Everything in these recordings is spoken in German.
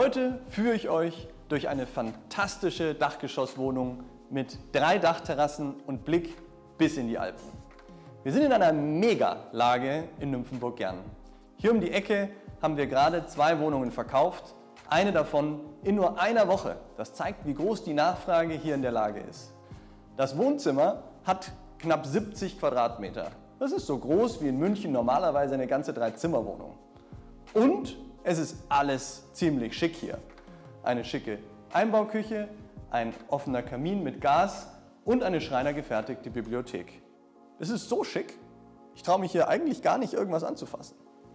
Heute führe ich euch durch eine fantastische Dachgeschosswohnung mit 3 Dachterrassen und Blick bis in die Alpen. Wir sind in einer Mega-Lage in Nymphenburg-Gern. Hier um die Ecke haben wir gerade 2 Wohnungen verkauft, eine davon in nur einer Woche. Das zeigt, wie groß die Nachfrage hier in der Lage ist. Das Wohnzimmer hat knapp 70 Quadratmeter. Das ist so groß wie in München normalerweise eine ganze 3-Zimmer-Wohnung. Und es ist alles ziemlich schick hier. Eine schicke Einbauküche, ein offener Kamin mit Gas und eine schreinergefertigte Bibliothek. Es ist so schick, ich traue mich hier eigentlich gar nicht irgendwas anzufassen.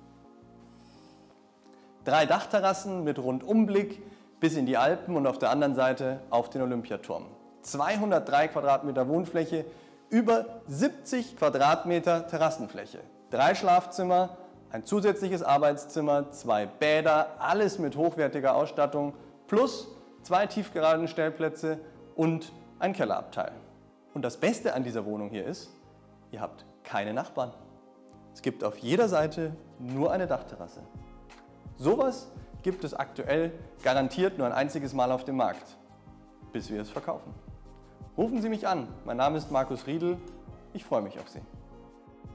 3 Dachterrassen mit Rundumblick bis in die Alpen und auf der anderen Seite auf den Olympiaturm. 203 Quadratmeter Wohnfläche, über 70 Quadratmeter Terrassenfläche. 3 Schlafzimmer, ein zusätzliches Arbeitszimmer, 2 Bäder, alles mit hochwertiger Ausstattung, plus 2 Tiefgaragenstellplätze und ein Kellerabteil. Und das Beste an dieser Wohnung hier ist, ihr habt keine Nachbarn. Es gibt auf jeder Seite nur eine Dachterrasse. Sowas gibt es aktuell garantiert nur ein einziges Mal auf dem Markt, bis wir es verkaufen. Rufen Sie mich an, mein Name ist Markus Riedl, ich freue mich auf Sie.